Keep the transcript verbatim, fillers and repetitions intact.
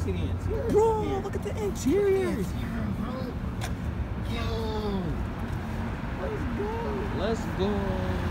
at the interior. Bro, look at the interior. Yo. Let's go. Let's go.